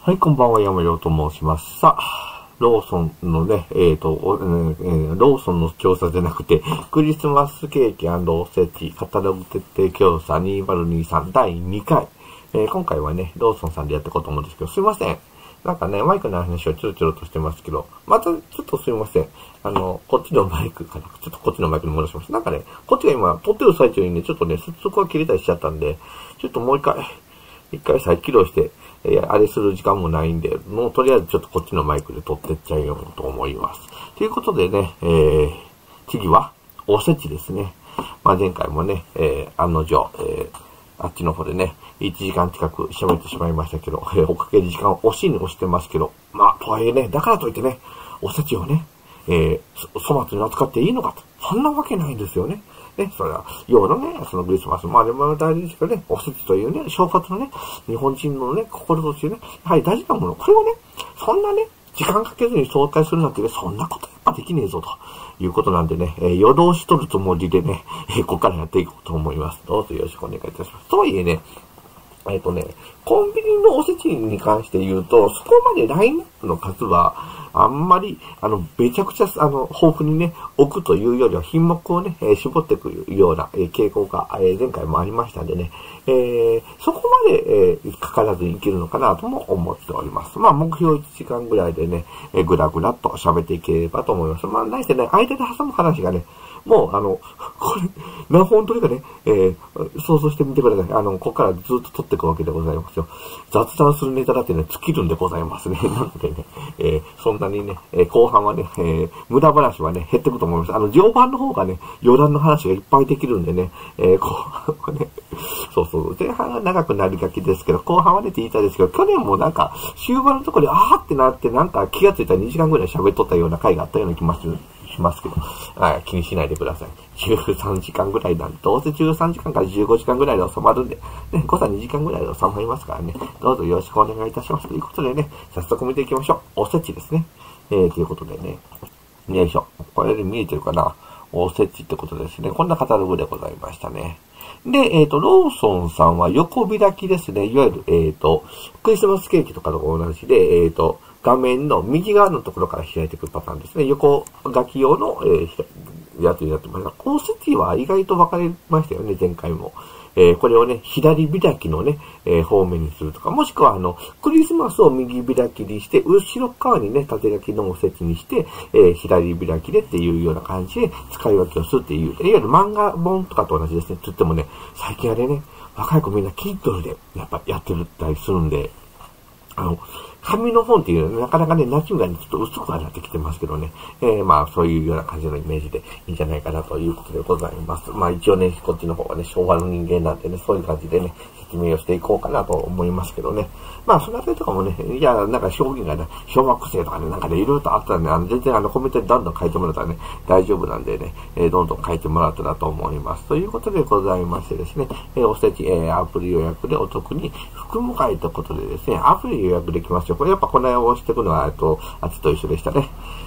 はい、こんばんは、山陽と申します。さあ、ローソンのね、ローソンの調査じゃなくて、クリスマスケーキ&おせちカタログ徹底調査2023第2回。今回はね、ローソンさんでやっていこうと思うんですけど、すいません。なんかね、マイクの話をちょろちょろとしてますけど、またちょっとすいません。こっちのマイクかな。ちょっとこっちのマイクに戻します。なんかね、こっちが今撮ってる最中にね、ちょっとね、接続が切れたりしちゃったんで、ちょっともう一回再起動して、あれする時間もないんで、もうとりあえずちょっとこっちのマイクで撮ってっちゃいようと思います。ということでね、次はおせちですね。まあ前回もね、案の定、あっちの方でね、1時間近く喋ってしまいましたけど、おかげで時間を押しに押してますけど、まあとはいえね、だからといってね、おせちをね、粗末に扱っていいのかと。そんなわけないんですよね。ね、それは、要のね、そのクリスマス、まあでも大事ですけどね、おせちというね、正月のね、日本人のね、心としてね、やはり大事なもの、これをね、そんなね、時間かけずに紹介するなんてね、そんなことやっぱできねえぞ、ということなんでね、夜通しとるつもりでね、ここからやっていこうと思います。どうぞよろしくお願いいたします。とはいえね、コンビニのおせちに関して言うと、そこまでラインナップの数は、あんまり、めちゃくちゃ、豊富にね、置くというよりは品目をね、絞っていくような、傾向が、前回もありましたんでね、そこまで、かからずにいけるのかなとも思っております。まあ、目標1時間ぐらいでね、ぐらぐらっと喋っていければと思います。まあ、ないしてね、間で挟む話がね、もう、これ、何本撮りかね、想像してみてください。ここからずっと撮っていくわけでございますよ。雑談するネタだってね、尽きるんでございますね。なのでね、そんなにね、後半はね、無駄話はね、減っていくと思います。序盤の方がね、余談の話がいっぱいできるんでね、後半はね、そう、前半は長くなりがちですけど、後半はねって言いたいですけど、去年もなんか、終盤のところで、あーってなって、なんか気がついたら2時間ぐらい喋っとったような回があったような気しますけど、気にしないでください。13時間ぐらいなんで、どうせ13時間から15時間ぐらいで収まるんで、ね、誤差2時間ぐらいで収まりますからね、どうぞよろしくお願いいたします。ということでね、早速見ていきましょう。おせちですね。ということでね、よいしょ。これで見えてるかな？おせちってことですね。こんなカタログでございましたね。で、ローソンさんは横開きですね。いわゆる、クリスマスケーキとかと同じで、画面の右側のところから開いていくパターンですね。横書き用の、やつになってます。おせちは意外と分かれましたよね、前回も。これをね、左開きのね、方面にするとか、もしくはクリスマスを右開きにして、後ろ側にね、縦書きのおせちにして、左開きでっていうような感じで使い分けをするっていう、いわゆる漫画本とかと同じですね。と言ってもね、最近あれね、若い子みんなキッドルでやっぱやってるったりするんで、紙の本っていうのはなかなかね、馴染みがね、ちょっと薄くはなってきてますけどね。まあ、そういうような感じのイメージでいいんじゃないかなということでございます。まあ、一応ね、こっちの方がね、昭和の人間なんでね、そういう感じでね、説明をしていこうかなと思いますけどね。まあ、そのあたりとかもね、いや、なんか表現がね、小学生とかね、なんかね、いろいろとあったんで、全然コメントでどんどん書いてもらったらね、大丈夫なんでね、どんどん書いてもらったらと思います。ということでございましてですね、おせち、アプリ予約でお得に服務会ということでですね、アプリ予約できますよ。これやっぱこの辺を押していくのは、あっちと一緒でしたね。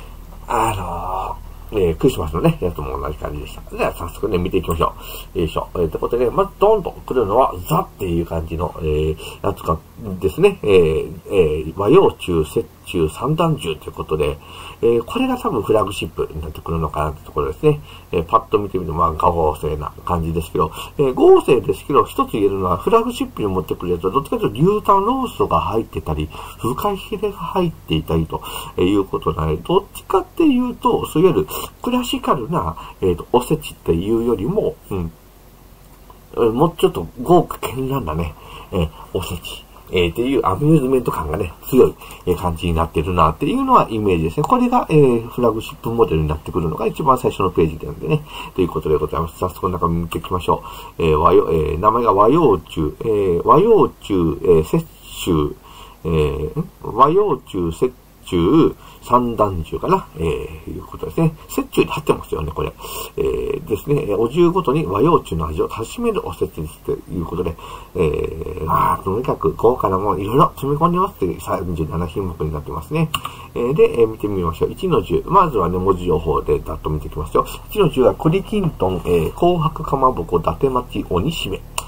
クリスマスのね、やつも同じ感じでした。では、早速ね、見ていきましょう。よいしょ。ということでね、まず、どんどん来るのは、ザっていう感じの、やつがですね、和洋中、折衷、三段重ということで、これが多分フラグシップになってくるのかなってところですね。パッと見てみると、まあ、合成な感じですけど、合成ですけど、一つ言えるのは、フラグシップに持ってくるやつは、どっちかというと、牛タンローストが入ってたり、フカヒレが入っていたりということなので、どっちかっていうと、そういわゆるクラシカルな、おせちっていうよりも、もうちょっと豪華絢爛なね、おせち。っていうアミューズメント感がね、強い感じになってるなっていうのはイメージですね。これが、フラグシップモデルになってくるのが一番最初のページなんでね。ということでございます。早速中身見ていきましょう。名前が和洋中、折衷、和洋中、折衷、三段重かな、いうことですね。折衷で貼ってますよね、これ。ですね、お重ごとに和洋中の味を楽しめるおせちにということで、まあ、とにかく豪華なものいろいろ詰め込んでますっていう37品目になってますね。で、見てみましょう。1の10。まずはね、文字情報でざっと見ていきますよ。1の10は栗きんとん、紅白かまぼこ、伊達巻き、鬼しめ。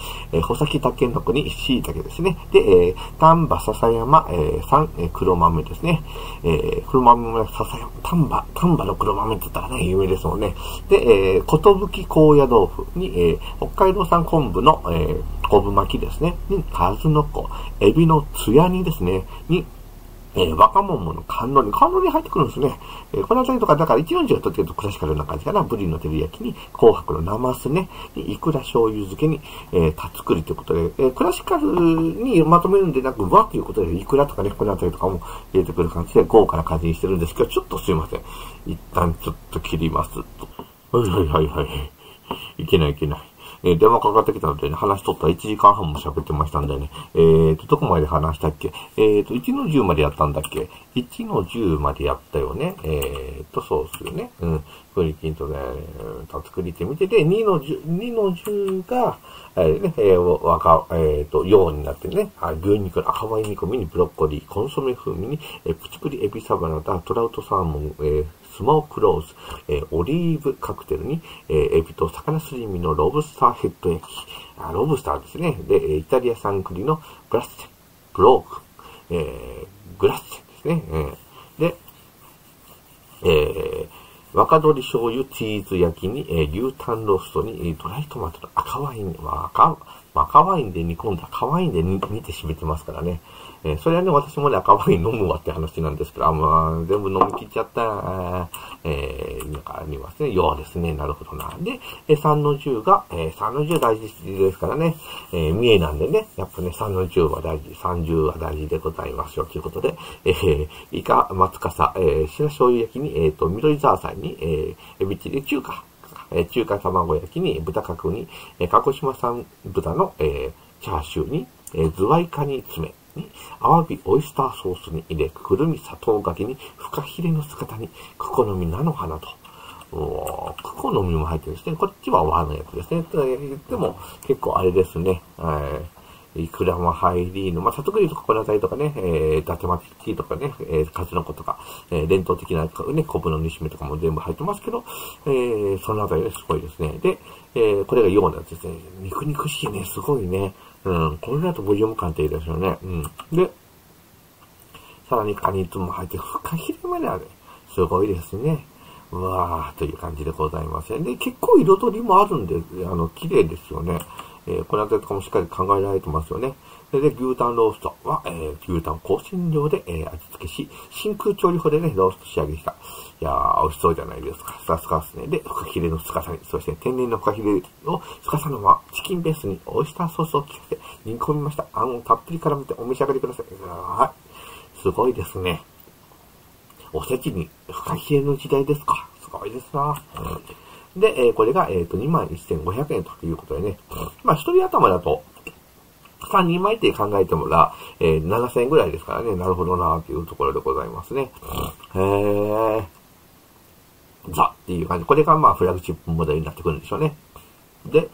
穂先たけのこに椎茸ですね。で、丹波篠山、産、黒豆ですね。黒豆も笹山、丹波の黒豆って言ったらね、有名ですもんね。で、ことぶき高野豆腐に、北海道産昆布の、昆布巻きですね。に、数の子、エビのつや煮ですね。に、若桃の甘露煮入ってくるんですね。このあたりとか、だから一の字を取ってるとクラシカルな感じかな。ブリの照り焼きに、紅白のナマスね、いくら醤油漬けに、たつくりということで、クラシカルにまとめるんでなく、和ということで、いくらとかね、このあたりとかも入れてくる感じで、豪華な感じにしてるんですけど、ちょっとすいません。一旦ちょっと切ります。はい。いけない。電話かかってきたのでね、話しとったら1時間半も喋ってましたんでね。どこまで話したっけ1の10までやったんだっけ ?1 の10までやったよね。そうっすよね。クリキンとね、作りてみて、で、2の10が、洋になってね、牛肉の赤ワイン煮込みにブロッコリー、コンソメ風味に、プチプリエビサバナダ、トラウトサーモン、スモークローズ、オリーブカクテルに、エビと魚すり身のロブスターヘッド焼き、ロブスターですね。で、イタリア産栗のグラッセン、ブローク、グラッセンですね。で、若鶏醤油チーズ焼きに、牛タンローストに、ドライトマトの赤ワイン、赤ワインで煮込んだ赤ワインで煮て締めてますからね。それはね、私もね、赤ワイン飲むわって話なんですけど、全部飲み切っちゃった。なんかありますね。要ですね。なるほどな。で、3の10が、3の10大事ですからね。三重なんでね、やっぱね、3の10は大事、30は大事でございますよ。ということで、イカ、松笠、白醤油焼きに、緑ザーサイに、エビチリ、中華卵焼きに、豚角に、鹿児島産豚の、チャーシューに、ズワイカニ爪に、アワビオイスターソースに入れ、くるみ砂糖がけに、フカヒレの姿に、クコの実菜の花と。クコの実も入ってるんですね。こっちは和のやつですね。と言っても、結構あれですね。いくらも入りの、里栗とかこのあたりとかね、伊達巻きとかね、数の子とか、伝統的なね、昆布の煮しめとかも全部入ってますけど、そのあたりですごいですね。で、これが洋のやつですね。肉しいね、すごいね。これだとボリューム感っていいですよね。で、さらにカニツも入って、フカヒレまである。すごいですね。うわーという感じでございますね。で、結構彩りもあるんで、綺麗ですよね。このあたりとかもしっかり考えられてますよね。で、牛タンローストは、牛タン香辛料で、味付けし、真空調理法でね、ロースト仕上げした。いやー、美味しそうじゃないですか。スカスカですね。で、フカヒレのスカサに、そして天然のフカヒレをスカサのまま、チキンベースにオイスターソースを効かせて煮込みました。あんをたっぷり絡めてお召し上がりください。はい。すごいですね。おせちにフカヒレの時代ですか。すごいですな。で、これが、21,500円ということでね。一人頭だと、3人前って考えてもら、7000円ぐらいですからね。なるほどなというところでございますね。ザっていう感じ。これがフラグシップモデルになってくるんでしょうね。で、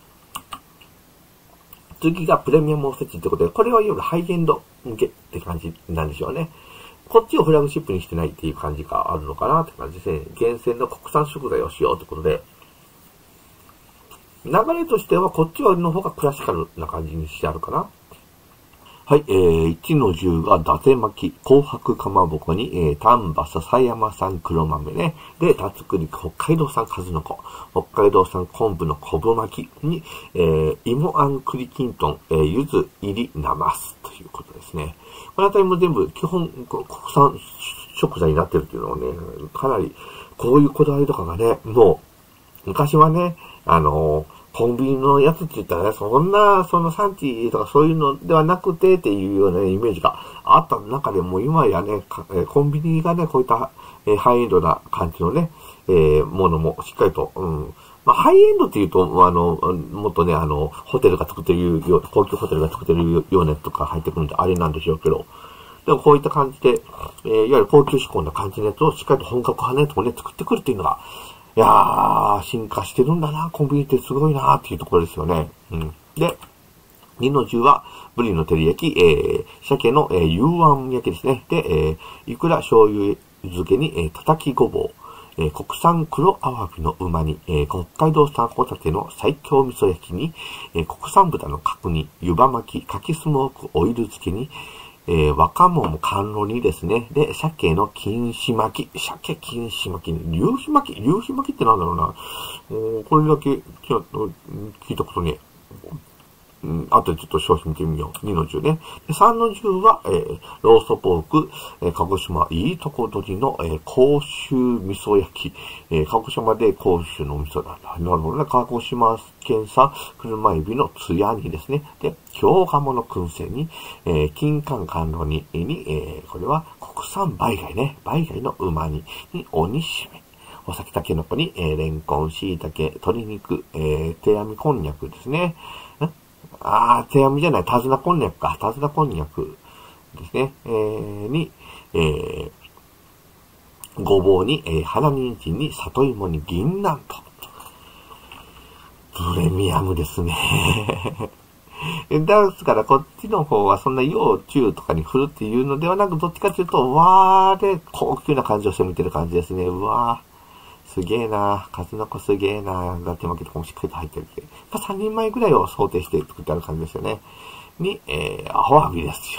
次がプレミアムおせちってことで、これはいわゆるハイエンド向けって感じなんでしょうね。こっちをフラグシップにしてないっていう感じがあるのかなって感じですね。厳選の国産食材をしようってことで、流れとしてはこっちの方がクラシカルな感じにしてあるかな。はい、1の10が伊達巻き、紅白かまぼこに、丹波篠山産黒豆ね。で、たつくり、北海道産数の子、北海道産昆布の昆布巻きに、芋あん栗きんとん、柚子入りなますということですね。このあたりも全部基本国産食材になってるっていうのはね、かなりこういうこだわりとかがね、もう昔はね、コンビニのやつって言ったらね、そんな、産地とかそういうのではなくてっていうようなイメージがあった中でも今やね、コンビニがね、こういった、ハイエンドな感じのね、ものもしっかりと、ハイエンドっていうと、もっとね、ホテルが作ってるよう、高級ホテルが作ってるようなやつとか入ってくるんであれなんでしょうけど、でもこういった感じで、いわゆる高級志向な感じのやつをしっかりと本格派のやつもね、作ってくるっていうのが、いやー、進化してるんだな、コンビニってすごいなーっていうところですよね。で、2の10は、ブリの照り焼き、鮭の、幽庵焼きですね。で、いくら醤油漬けに、叩きごぼう、 国産黒アワビの旨煮、北海道産ホタテの最強味噌焼きに、国産豚の角煮、湯葉巻き、柿スモークオイル漬けに、若桃甘露煮ですね。で、鮭の錦糸巻き、鮭錦糸巻きに、夕日巻きってなんだろうな。これだけ聞いたことね。あとちょっと商品見てみよう。2の10ね。で3の10は、ローストポーク、鹿児島いいとこ取りの、甲州味噌焼き。鹿児島で甲州の味噌なんだ。なるほどね。鹿児島県産車エビのつや煮ですね。で、京鴨の燻製に、金柑甘露煮に、これは国産梅貝ね。梅貝の旨煮に鬼しめ。お酒たけのこに、レンコン、椎茸、鶏肉、手編みこんにゃくですね。手編みじゃない、手綱こんにゃくか。手綱こんにゃくですね。に、ごぼうに、花人参に、里芋に、銀杏と。プレミアムですね。ですから、こっちの方はそんな幼虫とかに振るっていうのではなく、どっちかというと、わーで高級な感じをして見てる感じですね。うわー。すげえな、数の子すげえな、だって負けとかもしっかりと入ってるって。3人前ぐらいを想定して作ってある感じですよね。に、アワビですよ。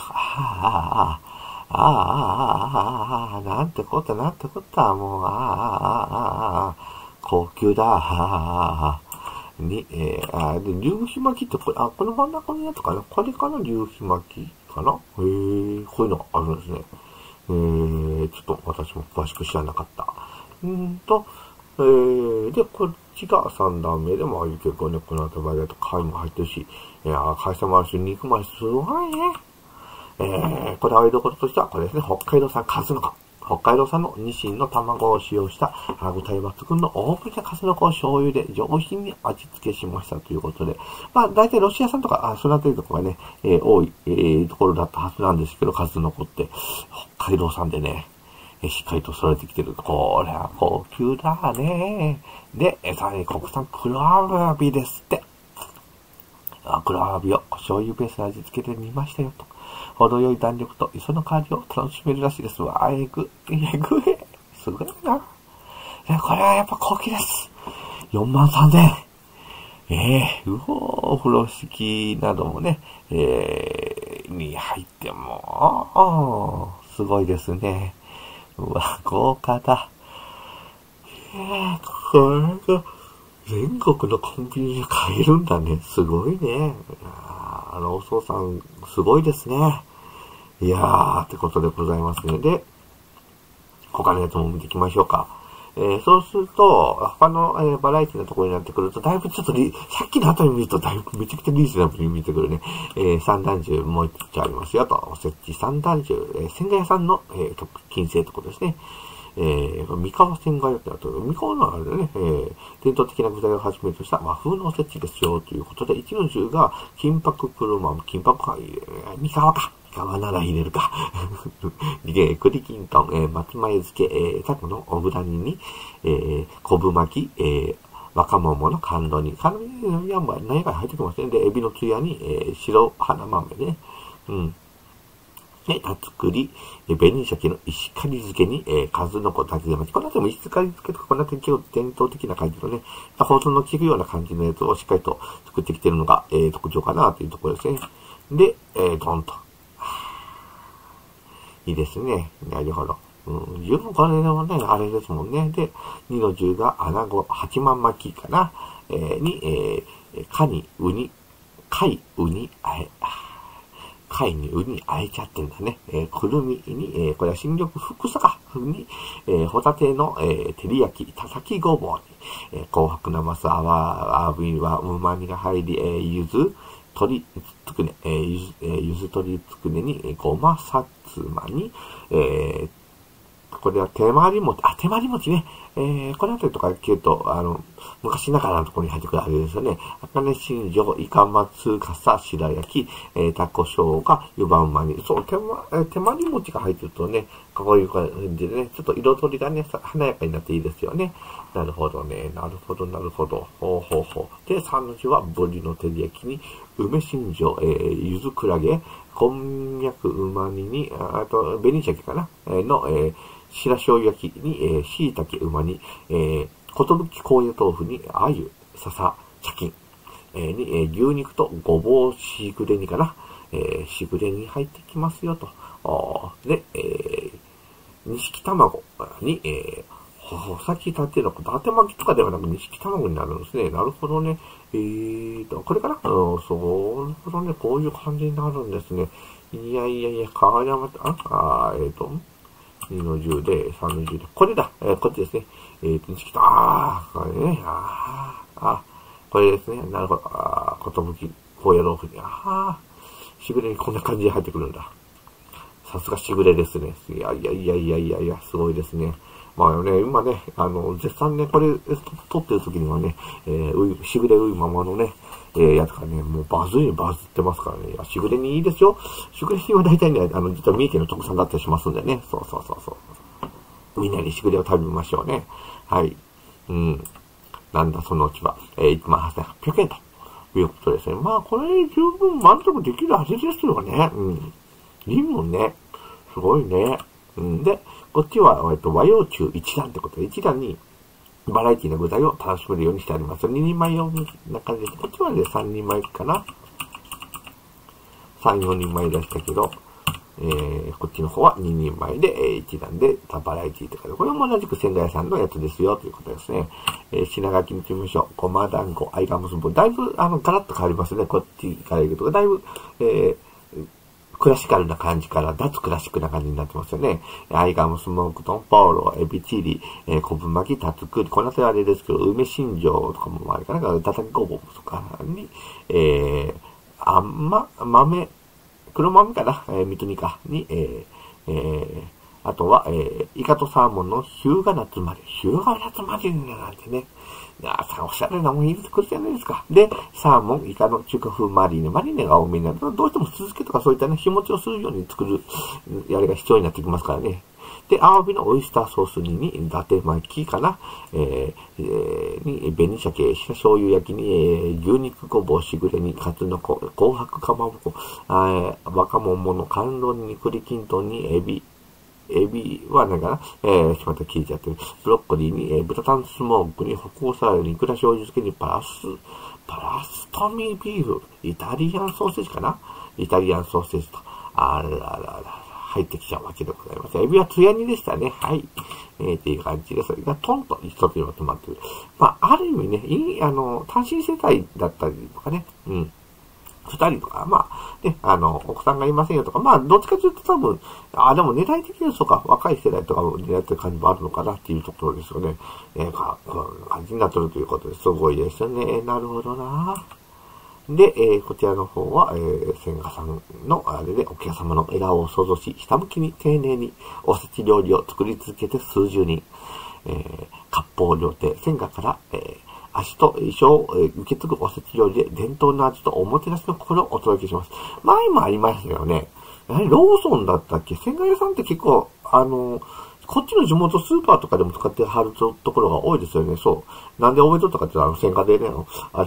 なんてこった、もう、高級だ、に、で、流皮巻きってこれ、この真ん中のやつかな、これかな、流皮巻きかな、こういうのあるんですね。ちょっと私も詳しく知らなかった。で、こっちが3段目でも、結構ね、この後バイだと貝も入ってるし、海鮮もあるし、肉もあるし、すごいね。こだわりどころとしては、これですね、北海道産数の子。北海道産のニシンの卵を使用した歯ごたえ抜群の大ぶりな数の子を醤油で上品に味付けしましたということで、大体ロシア産とか、そのあたりとかがね、多い、ところだったはずなんですけど、数の子って、北海道産でね、しっかりと揃えてきてる。これは高級だね。で、さらに国産黒アワビですって。黒アワビを醤油ベースで味付けてみましたよと。程よい弾力と磯の香りを楽しめるらしいですわ。すごいな。これはやっぱ高級です。43,000円。風呂敷などもね、に入っても、すごいですね。うわ、豪華だ。これが全国のコンビニで買えるんだね。すごいね。ローソンさん、すごいですね。いやー、ってことでございますね。で、他のやつも見ていきましょうか。そうすると、他の、バラエティのところになってくると、だいぶちょっとさっきの後に見ると、だいぶめちゃくちゃリーズナブルに見てくるね。三段重もう一丁ありますよと。おせち三段重、千賀屋さんの、金星ということですね。三河千賀屋ってあと、三河のあれでね、伝統的な具材をはじめとした和風のおせちですよ、ということで、1の10が、金箔黒豆、金箔か、三河か。川なら入れるか。栗きんとん、松前漬け、タコのおぶら煮に、昆布巻き、若桃の甘露煮。甘露煮は何回入ってきますね。で、エビのつやに、白花豆ね。で、たつくり、紅鮭の石狩漬けに、数の子竹巻き。この後も石狩漬けとか、こんな伝統的な感じのね、放送の効くような感じのやつをしっかりと作ってきてるのが、特徴かなというところですね。で、ドンと。いいですね。なるほど。十分これでもね、あれですもんね。で、2の10が穴子八幡巻きかな。に、貝にウニあえちゃってんだね。くるみに、これは新緑ふくさかに、ホタテの、照り焼き、たたきごぼうに、紅白なますアワビは旨味が入り、ゆず、鶏つくね、ゆず鶏つくねに、ごまさつまに、これは手まり餅ね。このあたりとか聞くと、昔ながらのところに入ってくるあれですよね。赤根新庄、イカマツ、かさ、白焼き、タコ生姜、湯葉馬に。そう、手まり餅が入ってるとね、こういう感じでね、ちょっと彩りがね、華やかになっていいですよね。なるほどね。なるほど。ほう。で、3の字は、ぶりの照り焼きに、梅新庄、ゆずクラゲ、こんにゃくうま煮に、あと、紅鮭かな、の、 白醤油焼きに、椎茸馬に、ことぶき高野豆腐に、鮎、笹、茶巾、に、牛肉とごぼうしぐれ煮かな。しぐれ煮入ってきますよと。で、錦卵に、さっき言ったのは、伊達巻きとかではなく錦卵になるんですね。なるほどね。これかなそうなるほどね。こういう感じになるんですね。いや、川山、2の10で、3の10で、これだ。こっちですね。錦と、これね。これですね。なるほど。ことぶき、高野豆腐に、しぐれにこんな感じで入ってくるんだ。さすがしぐれですね。いや、すごいですね。まあね、今ね、絶賛ね、これ、撮ってる時にはね、しぐれういままのね、やつがね、もうバズってますからね。いや、しぐれにいいですよ。しぐれには大体ね、実は三重県の特産だったりしますんでね。そう。みんなにしぐれを食べましょうね。はい。なんだ、そのうちは、18,800円ということですね。まあ、これ十分満足できる味ですよね。いいもんね。すごいね。で、こっちは、和洋中一段ってことで、一段にバラエティの具材を楽しめるようにしてあります。2人前用な感じです。こっちはね、3人前かな。3、4人前出したけど、こっちの方は2人前で、一段でバラエティとかで、これも同じく仙台屋さんのやつですよ、ということですね。品書き見てみましょう。ごま団子、合鴨すんぼ。だいぶ、ガラッと変わりますね。こっちから行くと。だいぶ、クラシカルな感じから脱クラシックな感じになってますよね。アイガムスモークトンポーロ、エビチリ、昆布巻き、タツクリ、この辺はあれですけど、梅新庄とかもあれかな、叩きごぼうとかに、豆、黒豆かな、三つ煮かに、あとは、イカとサーモンの日向夏マリネなんてね。おしゃれなもん入れてくるじゃないですか。で、サーモン、イカの中華風マリネが多めになると、どうしても酢漬けとかそういったね、日持ちをするように作る、あれが必要になってきますからね。で、アワビのオイスターソースに、伊達巻きかな、に、紅鮭、白醤油焼きに、牛肉ごぼうしぐれに、カツノコ、紅白かまぼこ、若桃の甘露に、栗きんとんに、エビは何かなまた聞いちゃってる。ブロッコリーに、豚タンスモークに、北欧サラダに、いくら醤油漬けに、パラストミービーフ、イタリアンソーセージかなイタリアンソーセージと、入ってきちゃうわけでございます。エビはつや煮でしたね。はい。っていう感じで、それがトンと一つにまとまっている。まあ、ある意味ね、単身世帯だったりとかね、二人とか、まあ、ね、奥さんがいませんよとか、まあ、どっちかというと多分、でも狙い的にそうか、若い世代とかも狙ってる感じもあるのかなっていうところですよね。こんな感じになってるということですごいですよね。なるほどな。で、こちらの方は、千賀さんの、あれで、お客様の笑顔を想像し、下向きに丁寧におせち料理を作り続けて数十人、割烹料亭、千賀から、足と衣装を受け継ぐおせち料理で伝統の味とおもてなしの心をお届けします。前もありましたよね。ローソンだったっけ千賀屋さんって結構、こっちの地元スーパーとかでも使ってはるところが多いですよね。そう。なんで覚えとったかって千賀でね、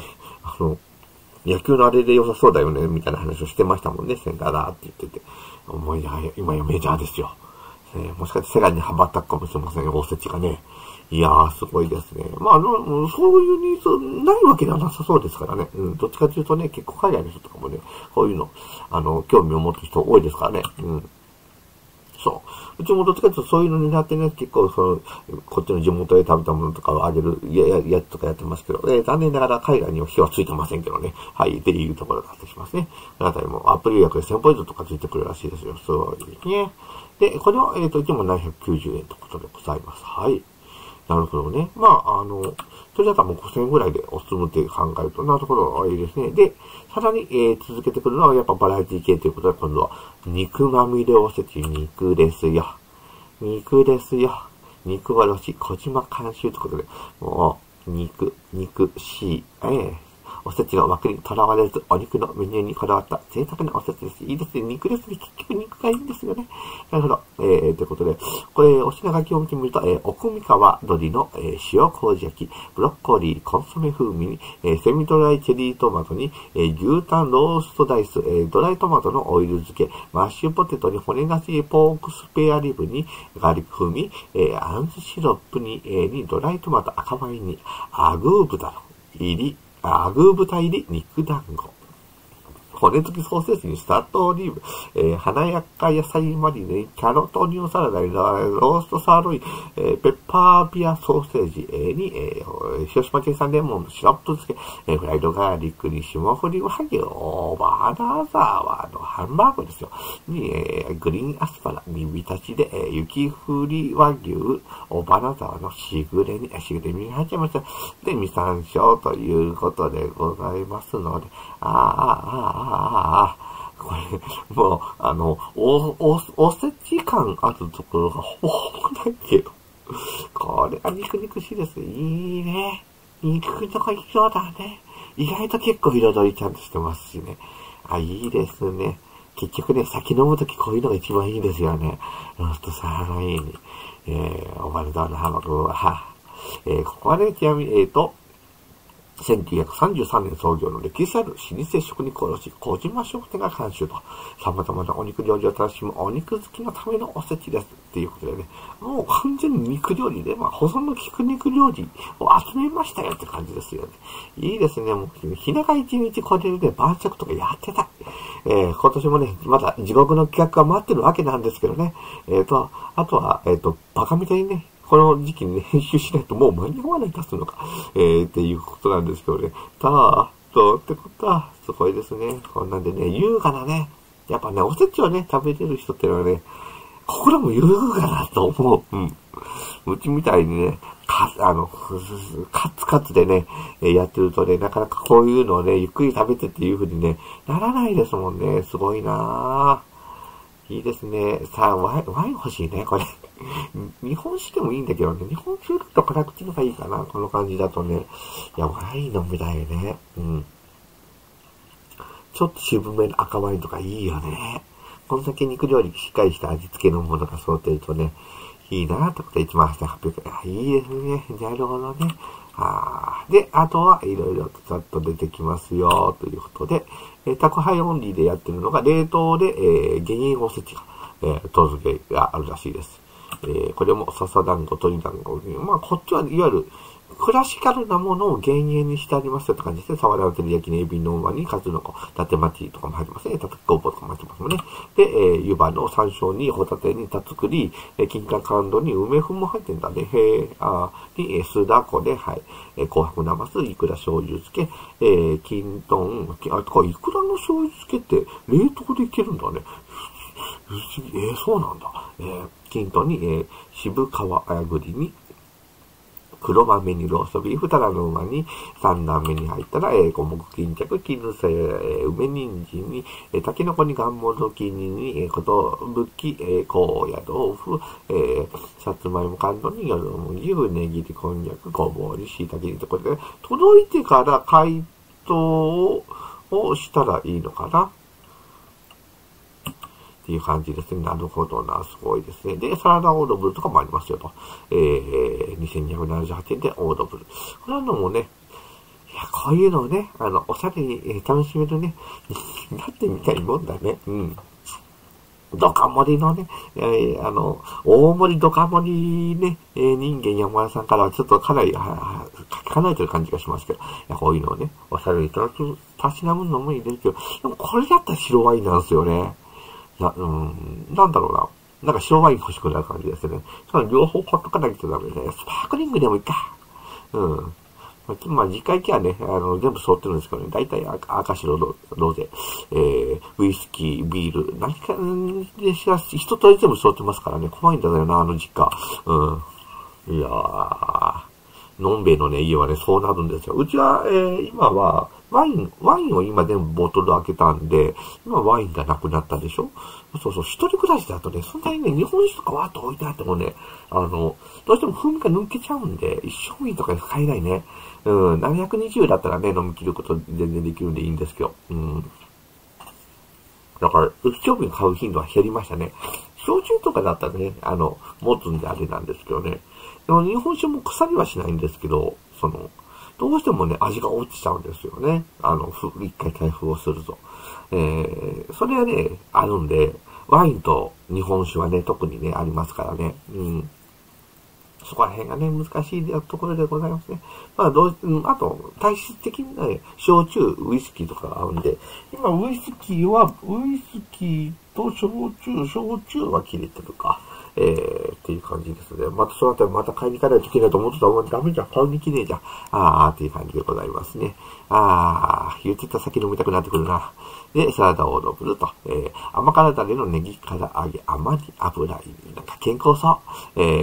野球のあれで良さそうだよね、みたいな話をしてましたもんね、千賀だって言ってて。今やメジャーですよ。もしかして世界に羽ばったかもしれませんよ、おせちがね。いやー、すごいですね。まあ、そういうニーズないわけではなさそうですからね。どっちかというとね、結構海外の人とかもね、こういうの、興味を持つ人多いですからね。そう。うちもどっちかというとそういうのになってね、結構こっちの地元で食べたものとかをあげるやつとかやってますけど、残念ながら海外には火はついてませんけどね。はい、っていうところだったりしますね。あなたにもアプリ予約で1000ポイントとかついてくるらしいですよ。そうですね。で、これは、1も790円ということでございます。はい。なるほどね。まあ、それだったらもう5000円ぐらいでお済むって考えると、なるほど、いいですね。で、さらに、続けてくるのはやっぱバラエティ系ということで、今度は肉まみれおせち、肉ですよ。肉ですよ。肉おろし、小島監修ということで、もう、肉、し、おおせちが枠にとらわれず、お肉のメニューにこだわった贅沢なおせちです。いいですね。肉ですね。結局肉がいいんですよね。なるほど。ということで、これ、お品書きを見てみると、奥三河鶏の、塩麹焼き、ブロッコリー、コンソメ風味に、セミドライチェリートマトに、牛タンローストダイス、ドライトマトのオイル漬け、マッシュポテトに骨なしポークスペアリブに、ガーリック風味、あんずシロップに、ドライトマト赤ワインに、アグー豚入り肉団子。骨付きソーセージにスタートオリーブ、華やか野菜マリネ、キャロットオニオンサラダにローストサーロイン、ペッパービアソーセージ、に、広島県産レモンのシロップ漬け、フライドガーリックに霜降り和牛、オーバーナザワのハンバーグですよ。に、グリーンアスパラ、にビタチで、雪降り和牛、オーバーナザワのしぐれに入っちゃいました。で、未山椒ということでございますので、これ、もう、おせち感あるところがほぼないけど。これは肉しいですね。いいね。肉の色だね。意外と結構彩りちゃんとしてますしね。いいですね。結局ね、酒飲むときこういうのが一番いいですよね。ローストサーロインに、オバルダーのハンバーグは、ここはね、ちなみに、1933年創業の歴史ある老舗食肉卸小島食店が監修と、様々なお肉料理を楽しむお肉好きのためのおせちです。っていうことでね、もう完全に肉料理で、保存の効く肉料理を集めましたよって感じですよね。いいですね。もう、ひなが一日これで晩酌とかやってたい。今年もね、まだ地獄の企画が待ってるわけなんですけどね。あとは、バカみたいにね、この時期にね、編集しないともう間に合わないとするのか。っていうことなんですけどね。ってことは、すごいですね。こんなんでね、優雅なね、やっぱね、おせちをね、食べれる人っていうのはね、心も優雅だと思う。うちみたいにね、カツカツでね、やってるとね、なかなかこういうのをね、ゆっくり食べてっていう風にね、ならないですもんね。すごいなぁ。いいですね。さあ、ワイン欲しいね、これ。日本酒でもいいんだけどね。日本酒だと辛口のがいいかな、この感じだとね。いや、ワイン飲みたいね。ちょっと渋めの赤ワインとかいいよね。こんだけ肉料理しっかりした味付けのものが揃ってるとね、いいなってことで18,800円。いいですね。なるほどね。で、あとはいろいろとざっと出てきますよ、ということで、宅配オンリーでやってるのが、冷凍で、減塩おせちが、当付けがあるらしいです。これも笹団子、鶏団子。こっちはいわゆる、クラシカルなものを減塩にしてありますよって感じですね。サワラの照り焼きにエビの馬に数の子、伊達巻きとかも入ってますね。たたきごぼうとかも入ってますもんね。で、湯葉の山椒にホタテにタツクリ、金柑甘露に梅粉も入ってんだね。に、酢だこで、はい。紅白なます、いくら醤油漬け、金豚、イクラの醤油漬けって冷凍でいけるんだね。そうなんだ。金豚に、渋皮栗に、黒豆にローストビーフ、たらの馬に、三段目に入ったら、五目巾着、絹さ梅人参に、タケノコにガンモドキに、ことぶき、高野豆腐、さつまいも甘露に、夜も牛、ネギりこんにゃく、ごぼうに、椎茸にということで、届いてから解凍をしたらいいのかなっていう感じですね。なるほどな。すごいですね。で、サラダオードブルとかもありますよと。2278円でオードブル。これはのもね、いや、こういうのをね、おしゃれに楽しめるね、なってみたいもんだね。ドカ盛りのね、大盛りドカ盛りね、人間山田さんからはちょっとかなり、書かないという感じがしますけど、いや、こういうのをね、おしゃれに楽しむ、たしなむのもいいですけど、でもこれだったら白ワインなんですよね。なんだろうな。なんか白ワイン欲しくなる感じですね。両方買っとかなきゃダメね。スパークリングでもいいか。次回期はね、全部揃ってるんですけどね。だいたい赤白ロゼ、ウイスキー、ビール、何かでしら一通り全部揃ってますからね。怖いんだよな、実家。いやー。 のんべえのね、家はね、そうなるんですよ。うちは、今は、ワインを今全部ボトル開けたんで、今ワインがなくなったでしょ。そうそう、一人暮らしだとね、そんなにね、日本酒とかわーっと置いてあってもね、どうしても風味が抜けちゃうんで、一升瓶とか買えないね。720だったらね、飲み切ること全然できるんでいいんですけど。だから、一升瓶買う頻度は減りましたね。焼酎とかだったらね、持つんであれなんですけどね。でも日本酒も腐りはしないんですけど、どうしてもね、味が落ちちゃうんですよね。一回開封をすると。それはね、あるんで、ワインと日本酒はね、特にね、ありますからね。そこら辺がね、難しいところでございますね。まあ、あと、体質的にね、焼酎、ウイスキーとかが合うんで、今、ウイスキーと焼酎は切れてるか。っていう感じですね。またそのあたりまた買いに行かないといけないと思ってたら、ダメじゃん、買いに来ねえじゃん。っていう感じでございますね。言ってた先飲みたくなってくるな。で、サラダオードブルと、甘辛だれのネギから揚げ、甘に油入り、なんか健康そう。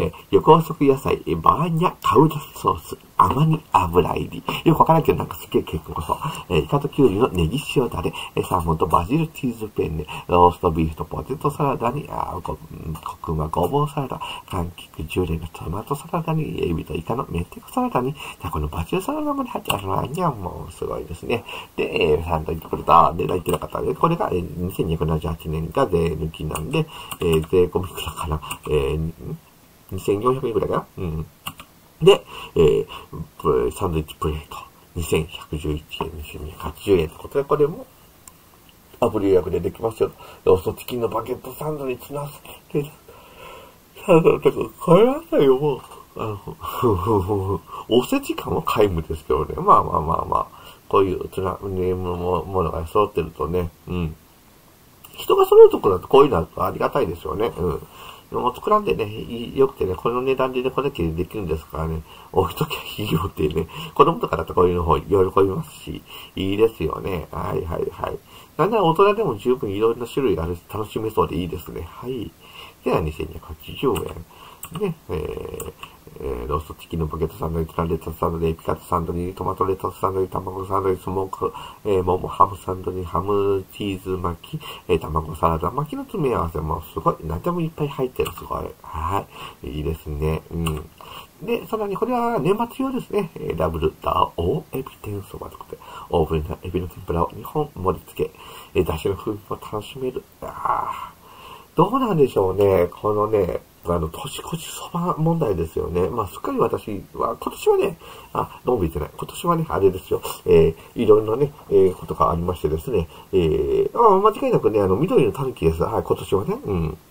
緑黄色野菜、バーニャカウダソース、甘に油入り。よくわからんけど、なんかすっげえ健康そう。イカとキュウリのネギ塩だれ、サーモンとバジルチーズペンネ、ローストビーフとポテトサラダに、コクマごぼうサラダ、柑橘ジュレのトマトサラダに、エビとイカのメンテコサラダに、このバジルサラダまで入ってあるのは、にゃん、もうすごいですね。で、サンドイッチプルターで、泣いてなかったで、これが、2278年が税抜きなんで、税込みくらかな、2400円くらいかな。で、サンドイッチプレート、2111円、2280円ってことで、これも、アプリ予約でできますよ。ローストチキンのバゲットサンドにツナスケで、サラダとか買えましたよ、もう。おせち感は皆無ですけどね。まあ。こういうツナ、ものが揃ってるとね、人が揃うところだとこういうのはありがたいですよね。もう作らんでね、よくてね、この値段でね、これだけできるんですからね、置いときゃいいよってね、子供とかだとこういうのを喜びますし、いいですよね。はい。なんなら大人でも十分いろいろな種類があるし、楽しめそうでいいですね。はい。では2280円。ね、ローストチキンのポケットサンドイッチ、レタスサンドで、ピカタサンドに、トマトレタスサンドに、卵サンドに、スモーク、桃ハムサンドに、ハムチーズ巻き、卵サラダ巻きの詰め合わせもすごい、何でもいっぱい入ってる、すごい。はい。いいですね。で、さらにこれは年末用ですね。ダブルダオエビ天そばということで、オーブンなエビの天ぷらを2本盛り付け、だしの風味も楽しめる。どうなんでしょうね。このね、年越しそば問題ですよね。まあ、すっかり私は、今年はね、のんびりじゃない。今年はね、あれですよ。いろんなね、ことがありましてですね。間違いなくね、緑のタヌキです。はい、今年はね。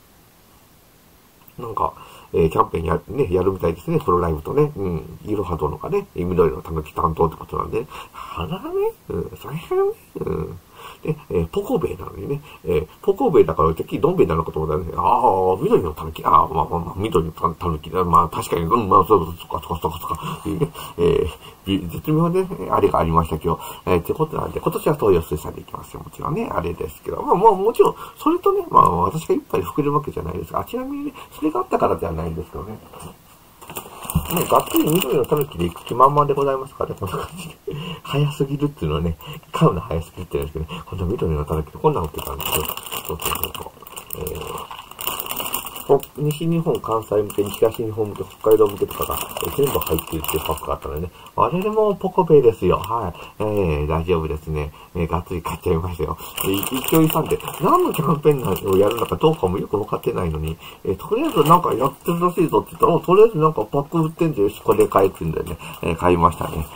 なんか、キャンペーンやるみたいですね。プロライブとね。イロハ殿がね、緑のタヌキ担当ってことなんで、花がね、それがね、で、ポコベイなのにね、ポコベイだから敵ドンベイなのかと思ったらね、緑のタヌキ、緑のタヌキ、まあ確かに、そうか、っていうね、絶妙ね、あれがありましたけど、ってことなんで、今年は東洋水産でいきますよ。もちろんね、あれですけど、もちろん、それとね、私が一杯膨れるわけじゃないですが、ちなみにね、それがあったからではないんですけどね。がっつり緑のタヌキで行く気満々でございますからね、こんな感じで。早すぎるっていうのはね、買うの早すぎるって言うんですけどね、こんな緑のタヌキでこんなの売ってたんですよ。西日本、関西向けに東日本向け、北海道向けとかが、全部入っているっていうパックがあったのでね、我々もポコベイですよ。はい。大丈夫ですね。がっつり買っちゃいましたよ。勢いさんで、何のキャンペーンをやるのかどうかもよくわかってないのに、とりあえずなんかやってるらしいぞって言ったら、とりあえずなんかパック売ってんで、よし、これ買えってんでね、買いましたね。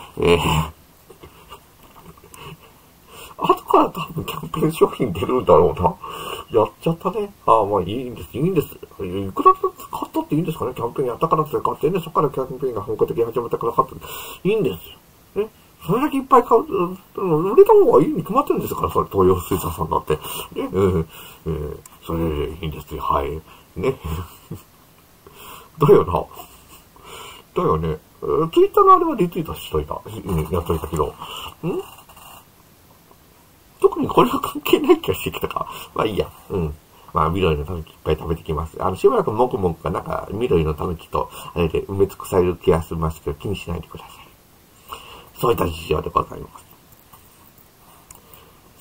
後から多分キャンペーン商品出るんだろうな。やっちゃったね。いいんです。いくら買ったっていいんですかね。キャンペーンやったからって買ってね、そこからキャンペーンが本格的に始まったから買ったっていいんですよ。ね。それだけいっぱい買う、売れた方がいいに決まってるんですから、それ、東洋水産さんだって。ね。それでいいんですよ。はい。ね。だよね。ツイッターのあれはリツイートしといた。やっといたけど。特にこれは関係ない気がしてきたか。まあいいや。 まあ、緑のたぬきいっぱい食べてきます。しばらくもくもくがなんか、緑のたぬきと、あれで埋め尽くされる気がしますけど、気にしないでください。そういった事情でございます。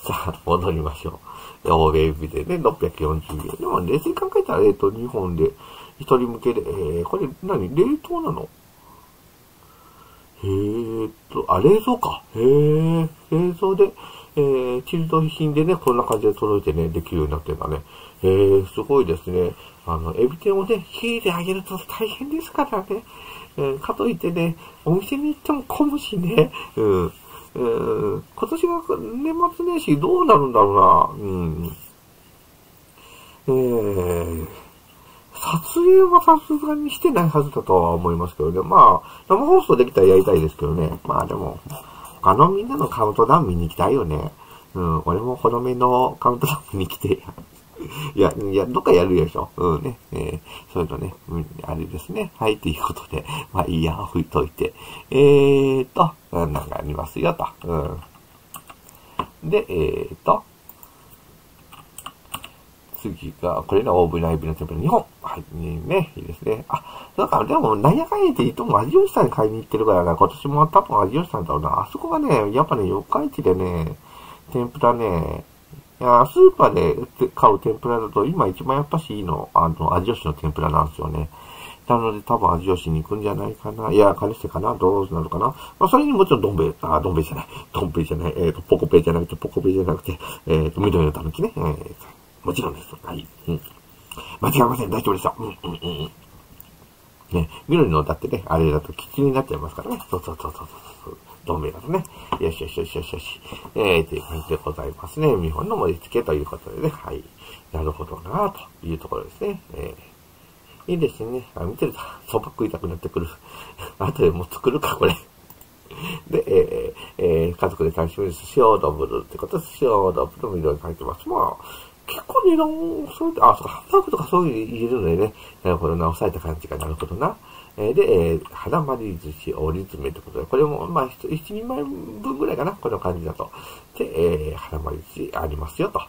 さあ、戻りましょう。欧米日でね、640円。でも、冷静に考えたら、日本で、一人向けで、これ、冷凍なの？冷蔵か。冷蔵で、チルド品でね、こんな感じで届いてね、できるようになってるんだね。すごいですね。エビ天をね、火で揚げると大変ですからね。かといってね、お店に行っても混むしね。今年が年末年始どうなるんだろうな。撮影はさすがにしてないはずだとは思いますけどね。まあ、生放送できたらやりたいですけどね。まあでも、他のみんなのカウントダウン見に行きたいよね。俺もこの目のカウントダウン見に来て、いや、どっかやるでしょ。ね。そういうのね、あれですね。はい、ということで、まあいいや、拭いといて。なんかありますよ、と。で、次が、これね、オーブンライブのテンプル2本。はい、ね、いいですね。だからでも、なんやかんやっていつも味吉さんに買いに行ってるからな、今年も多分味吉さんだろうな。あそこがね、やっぱね、四日市でね、天ぷらね、スーパーで買う天ぷらだと、今一番やっぱしいいの、味吉の天ぷらなんですよね。なので多分味吉に行くんじゃないかな。いや、カネステかなどうなるかな。まあ、それにもちろんどん兵衛じゃない。ポコペイじゃなくて、緑のたぬきね。もちろんです。はい。間違いません。大丈夫でした。ね、緑のだってね、あれだと基地になっちゃいますからね。そう。どん兵衛だとね。よし。という感じでございますね。見本の盛り付けということでね。はい。なるほどなというところですね。いいですね。見てると、そば食いたくなってくる。あとでもう作るか、これ。で、家族で楽しめる寿司オードブルってことで、寿司オードブルもいろいろ書いてます。まあ、結構値段をそういう、ハンバーグとかそういう入れるのでね、なるほどな、抑えた感じがなるほどな。で、花まり寿司折り詰めってことで、これも、まあ、1、2枚分ぐらいかな、この感じだと。で、花まり寿司ありますよと。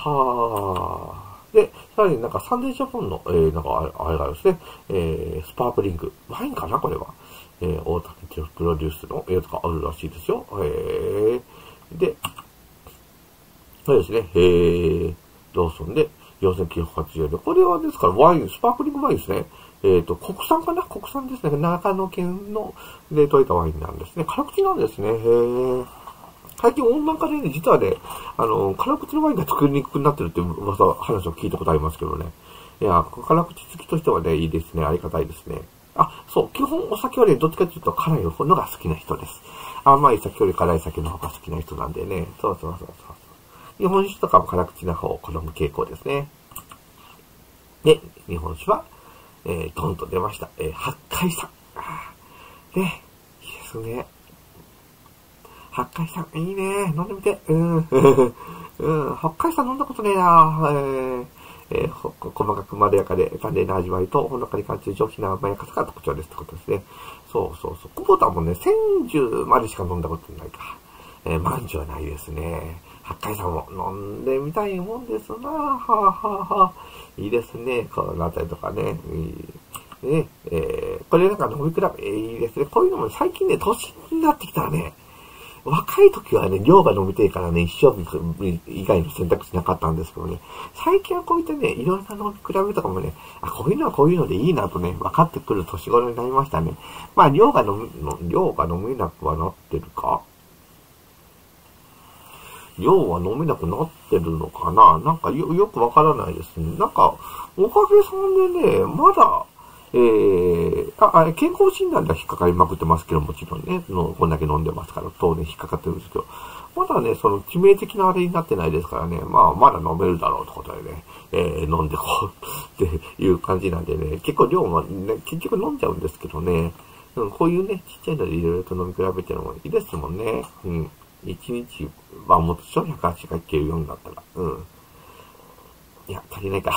で、さらになんかサンデージャポンの、なんかあれがですね、スパークリング。ワインかなこれは。大竹プロデュースのやつがあるらしいですよ。で、そうですね、ローソンで4980円で、これはですからワイン、スパークリングワインですね。国産かな国産ですね。長野県ので取れたワインなんですね。辛口なんですね。最近温暖化でね、実はね、辛口のワインが作りにくくなってるっていう話を聞いたことありますけどね。いや、辛口好きとしてはね、いいですね。ありがたいですね。そう、基本お酒はね、どっちかというと辛いのが好きな人です。甘い酒より辛い酒の方が好きな人なんでね。そう。日本酒とかも辛口な方を好む傾向ですね。で、日本酒は、ドンと出ました。八海山。ね、いいですね。八海山、いいね。飲んでみて。八海山飲んだことねえな。細かくまろやかで、淡麗な味わいと、ほのかに感じる上品な甘やかさが特徴ですってことですね。そう。久保田もね、千住までしか飲んだことないか。万寿はないですね。八海山も飲んでみたいもんですな。いいですね。このあたりとかね。これなんか飲み比べ、いいですね。こういうのも最近ね、年になってきたらね、若い時はね、量が飲みたいからね、一生以外の選択肢なかったんですけどね、最近はこういったね、いろんな飲み比べとかもね、こういうのはこういうのでいいなとね、分かってくる年頃になりましたね。まあ、量が飲めなくはなってるか？量は飲めなくなってるのかな？なんかよくわからないですね。なんか、おかげさんでね、まだ、健康診断では引っかかりまくってますけど、もちろんね、こんだけ飲んでますから、当然引っかかってるんですけど、まだね、その致命的なあれになってないですからね、まあ、まだ飲めるだろうってことでね、飲んでこうっていう感じなんでね、結構量もね、結局飲んじゃうんですけどね、こういうね、ちっちゃいのでいろいろと飲み比べてるのもいいですもんね。1日はもっと180がいけるようになったら、いや、足りないか。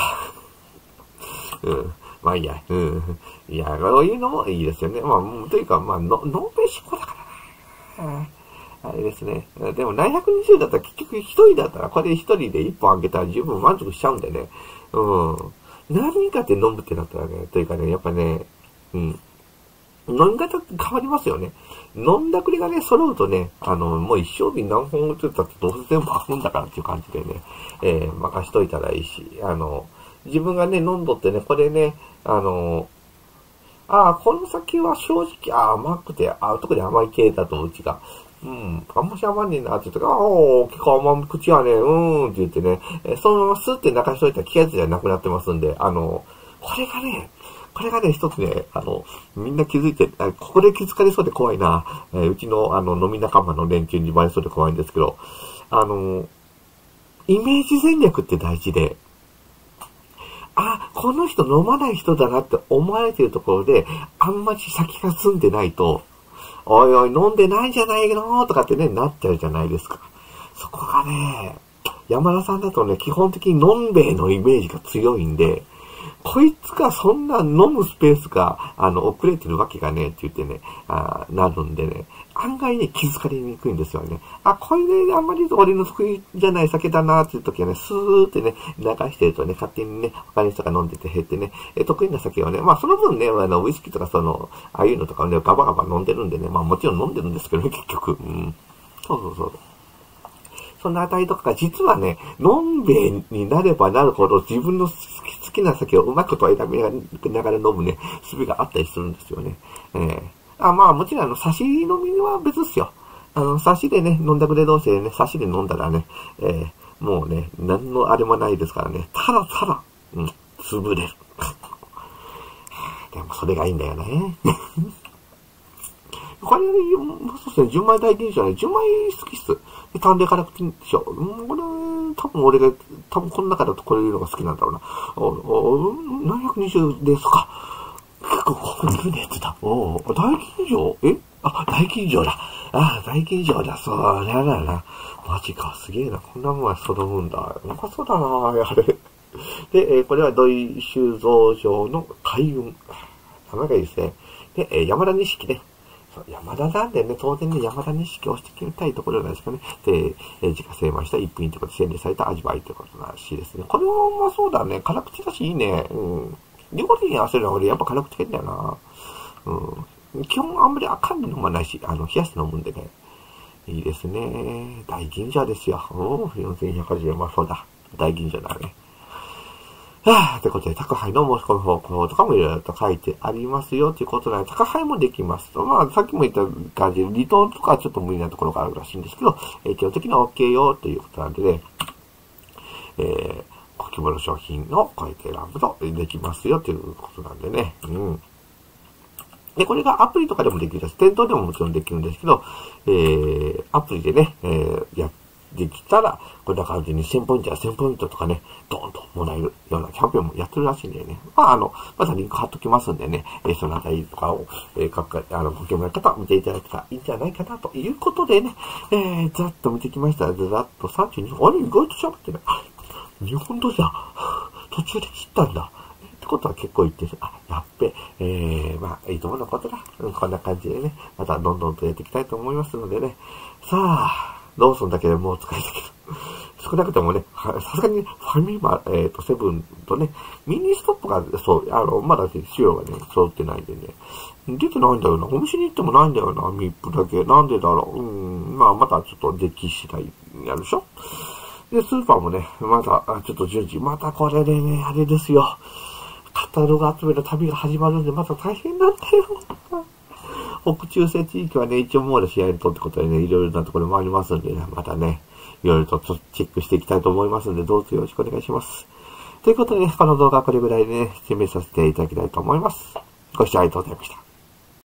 まあいいや、いや、こういうのもいいですよね。まあ、というか、まあ、ノーベル志向だからな。あれですね。でも、720だったら結局一人だったら、これ一人で1本あげたら十分満足しちゃうんでね。 うん。何かって飲むってなったらね、というかね、やっぱね、うん。飲み方って変わりますよね。飲んだくりがね、揃うとね、もう一生日何本打ってたってどうせ全部開くんだからっていう感じでね、任しといたらいいし、自分がね、飲んどってね、これね、この酒は正直、甘くて、特に甘い系だとうちが、あんまし甘んねえなって言って、結構甘口やね、って言ってね、そのままスーって流しといたら気圧じゃなくなってますんで、これがね、一つね、みんな気づいて、ここで気づかれそうで怖いな。うちの、飲み仲間の連中にバレそうで怖いんですけど、イメージ戦略って大事で、この人飲まない人だなって思われてるところで、あんまり先が済んでないと、おいおい飲んでないじゃないのとかってね、なっちゃうじゃないですか。そこがね、山田さんだとね、基本的にのんべえのイメージが強いんで、こいつがそんな飲むスペースが、遅れてるわけがね、って言ってね、なるんでね、案外ね、気づかれにくいんですよね。これであんまり俺の得意じゃない酒だなっていう時はね、スーってね、流してるとね、勝手にね、他の人が飲んでて減ってね、得意な酒はね、その分ね、ウイスキーとかああいうのとかね、ガバガバ飲んでるんでね、もちろん飲んでるんですけどね、結局。そう。そんな値とかが実はね、のんべえになればなるほど自分の好きな酒をうまくと選びながら飲むね、術があったりするんですよね。もちろん差し飲みは別ですよ。差しでね、飲んだくれ同士でね、差しで飲んだらね、もうね、何のあれもないですからね、ただ、潰れる。でもそれがいいんだよね。他に、そうですね、純米大吟醸ね、純米好きっす。で、淡麗辛口でしょ。これ、多分この中だとこういうのが好きなんだろうな。720ですか。結構ここにねってた。大吟醸大吟醸だ。大吟醸だ。そうだな。マジか、すげえな。こんなもんはそのもんだ。うまそうだな、あれ。で、これは土井酒造場の海運。名前がいいですね。で、山田錦ね。山田なんでね、当然ね、山田錦をして決めたいところなんですかね。で、自家製米した一品ということで洗練された味わいということらしいですね。これもうまそうだね。辛口だしいいね。料理に合わせるのは俺やっぱ辛口がいいんだよな。基本あんまり赤に飲まないし、冷やして飲むんでね。いいですね。大吟醸ですよ。4180円。そうだ。大吟醸だね。ということで、宅配の申し込み方法とかもいろいろと書いてありますよということなので、宅配もできますと。さっきも言った感じで、離島とかはちょっと無理なところがあるらしいんですけど、基本的には OK よということなんでね、小規模の商品をこうやって選ぶとできますよということなんでね。で、これがアプリとかでもできるし、店頭でももちろんできるんですけど、アプリでね、やってきたら、こんな感じに1000ポイントや1000ポイントとかね、ドーンともらえるようなキャンペーンもやってるらしいんでね。またリンク貼っときますんでね、そのあたりとかを、ご興味の方見ていただけたらいいんじゃないかなということでね、ざっと見てきましたら、ざっと32分、意外と喋ってない。日本語じゃん。途中で切ったんだ。ってことは結構言ってる。やっべ。いいと思うのことだ。こんな感じでね、またどんどんとやっていきたいと思いますのでね。さあ、ローソンだけでもう疲れたけど、少なくともね、さすがにファミマ、セブンとね、ミニストップが、まだ資料がね、揃ってないんでね、出てないんだよな。お店に行ってもないんだよな、ミップだけ。なんでだろう。またちょっと出来次第やるでしょ。で、スーパーもね、まだ、ちょっと順次、またこれでね、あれですよ。カタログ集めの旅が始まるんで、また大変なんだよ。北中西地域はね、一応もう試合にとってことでね、いろいろなところもありますんでね、またね、いろいろとチェックしていきたいと思いますので、どうぞよろしくお願いします。ということでね、この動画はこれぐらいでね、締めさせていただきたいと思います。ご視聴ありがとうございました。